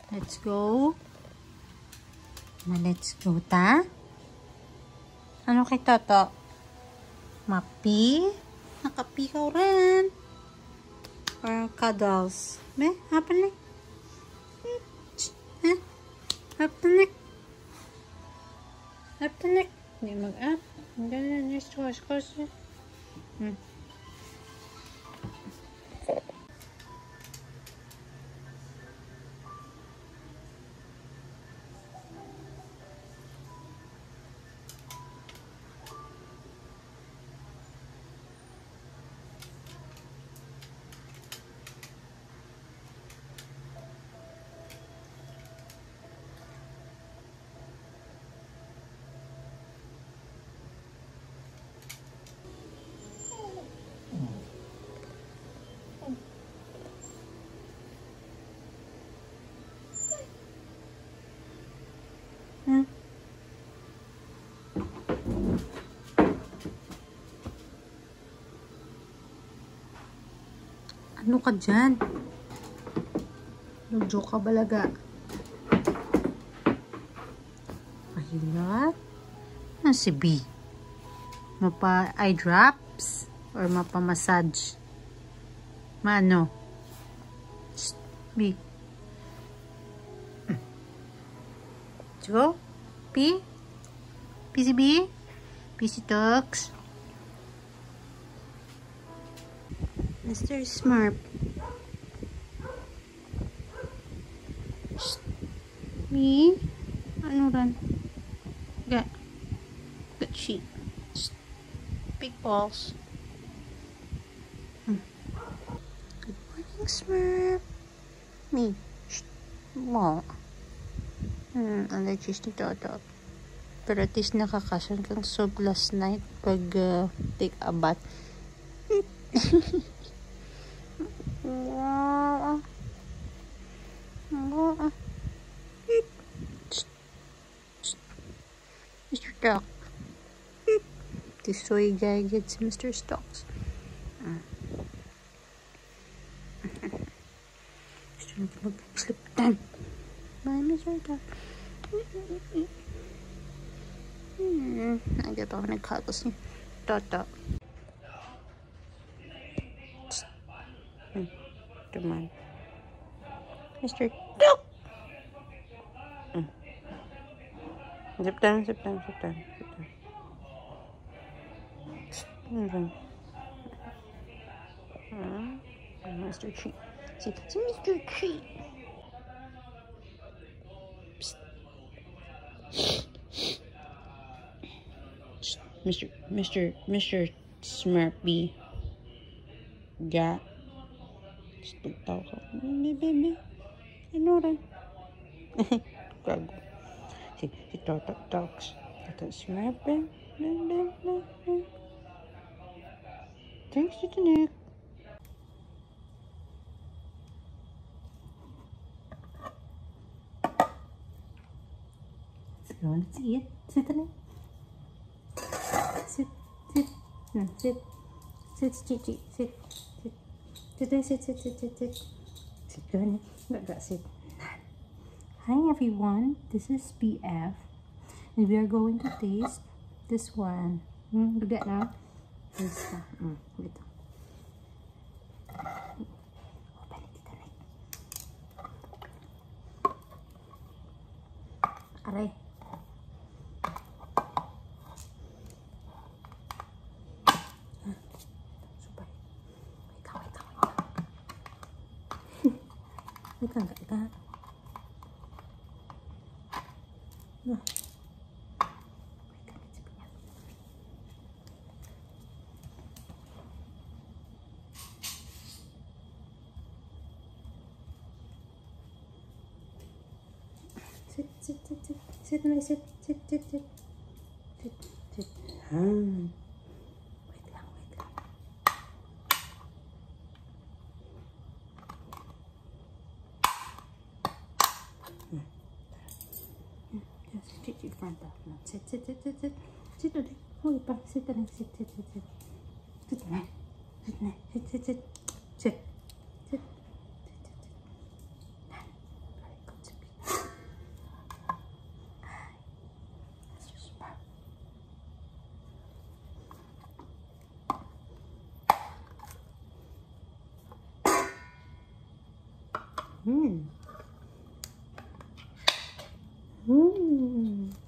Let's go. Na let's go ta. Ano kay Toto? Mapi? Nakapi ka rin. Or cuddles. Me? Apa ni? Apa ni? Apa ni? Hindi mag-up. Hindi na. Just wash. Ano ka dyan? Lujo ka balaga. Pahilat? Ano si B? Mapa eye drops? Or mapa massage? Maano? B. Let's go. P? P si B? P si Tux? Mr. Smurf. Me? Ano ran? Got Chie. Big balls. Good morning, Smurf. Me. Mo. Allergies ni Toto. Pero at least nakakasan kang soap last night pag take a bath. Mr. Duck. Tisoy guy gets Mr. Stocks. Sleep time. Bye, Mr. Duck. Agad ako nagkagos ni Toto. Come on. Mr. Duck! Zip down. Mr. Chie. See, that's Mr. Chie. Mr. Smurfy. Got. Pagtaw ka. Baby. Ano rin? Gago. Si Toto talks. Toto Smurfy. Thanks to the neck. Let's go and see it. Sit on it. Sit. Sit, Chie. Sit. Sit, go on it. That's it. Hi everyone, this is BF. And we are going to taste this one. Look at now. This one. Wait. Open it, Aray. Super. Wait ka. No. Sit. Wait lang. Just sit front up. No. Sit. Sit ulit. Huwag pa. Sit. Sit. Hmm. Hmm.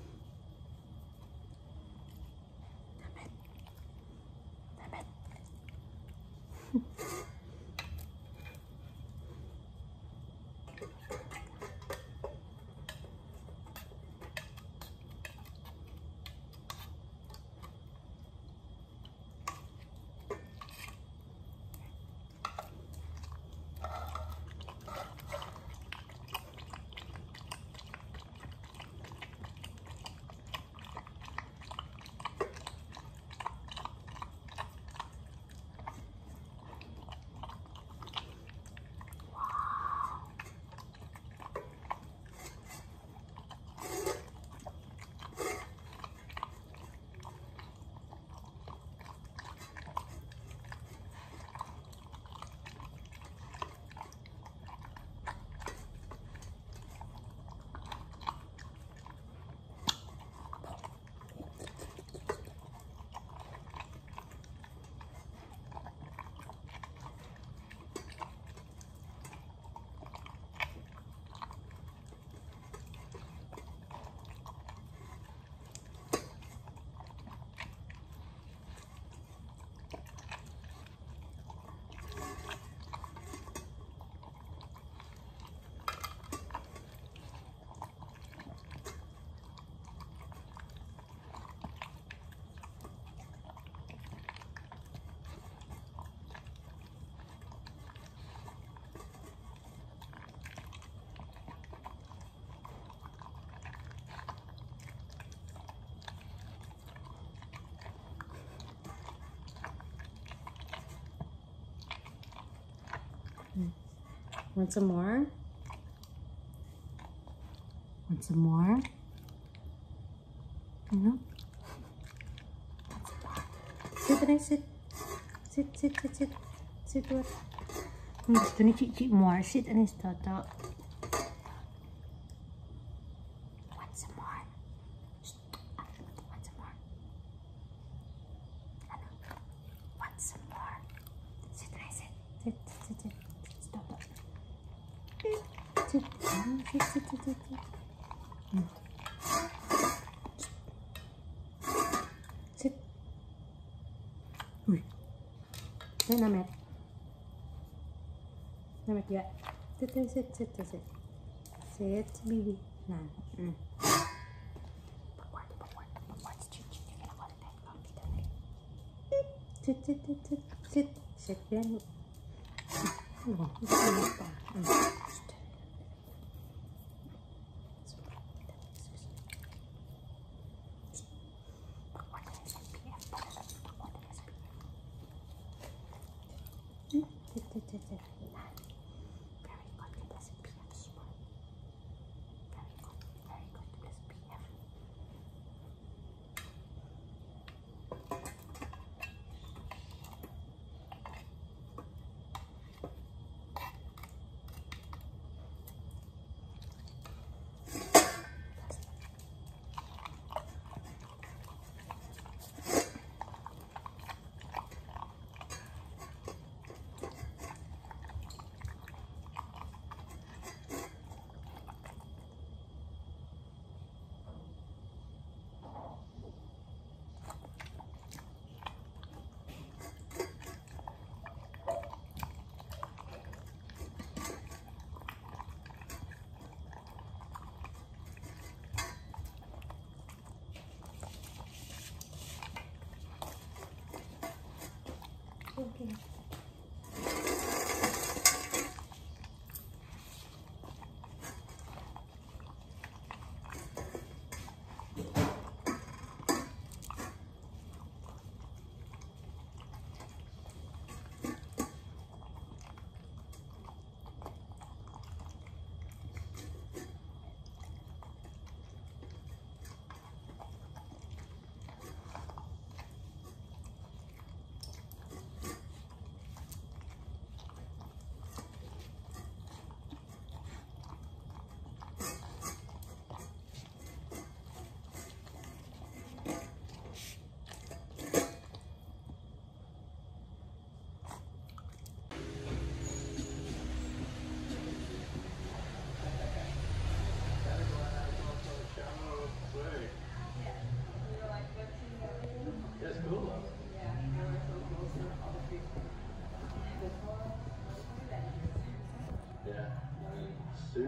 Want some more? Want some more? No? Sit, Renee, sit. Sit, sit, sit, sit. Sit, what? Gusto ni Chie more. Sit, Renee, stop. Want some more? Want some more? Ano? Want some more? Sit, Renee, sit. Sit, sit, sit. Stop. Sit, sit, sit, sit, sit. Sit. Uy. Đây là mẹ. Là mẹ kìa. Sit, sit, sit, sit, sit. Sit, baby. Nah. Sit, sit, sit, sit, sit. Sit, yan. Oh,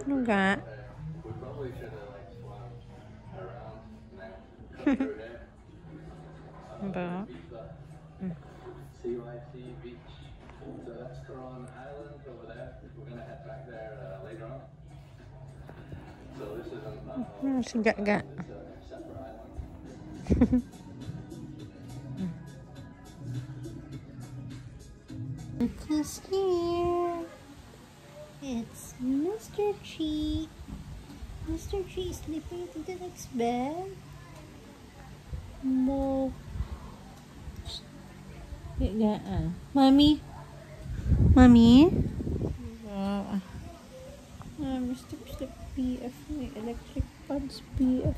Ano ga? Ba? Siga-ga. Look who's here. It's Mr. Chie. Mr. Chie is sleeping in the next bed. No. Mommy? Mommy? Mr. PF. May electric fans PF.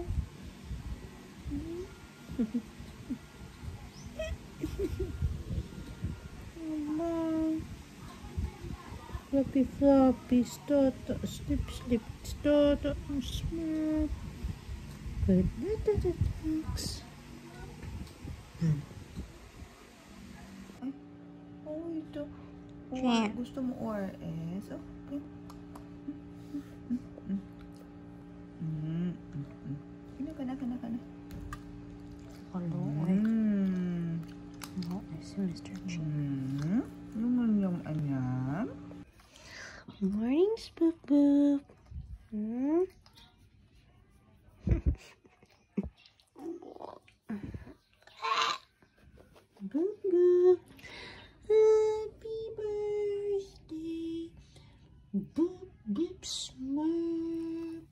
Floppy floppy, stoto, slip slip, stoto, smart. Good night, thanks. Oh, ito. Chie. Gusto mo ORS? Okay. Kana. Hello, hello, it's Mr. Chie. Yung anyam. Morning, Spook Boop. Boop Boop. Happy birthday, Boop Boop Smurf.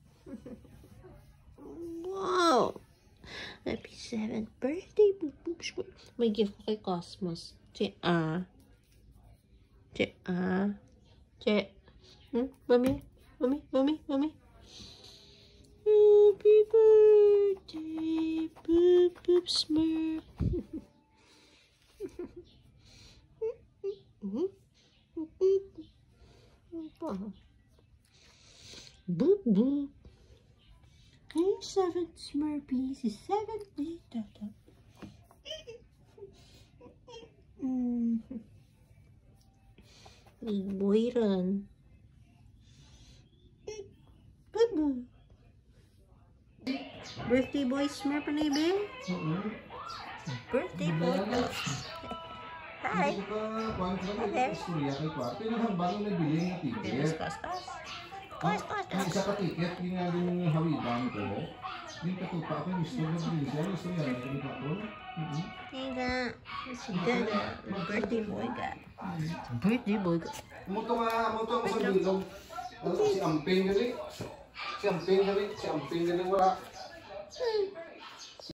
Wow! Happy 7th birthday, Boop Boop Smurf. May gift ko kay Cosmos. Chie. Mommy. Happy birthday, Boop Boop Smurf. Boop boop. Hey, 7th Smurfies. 7th day, Tata. Boy run. Birthday boy Smurf na ibe? Birthday boy. Hi. Kos. Ang isa ka ticket, yung nga yung hawidan ko. Yung katupa ako, yung gusto na bilisyan, gusto niya lang yung kapon. Higa. Sige na. Birthday boy ka. Birthday boy ka. Muto ang sa bilog. Si Amping gali. Si Amping gali wala.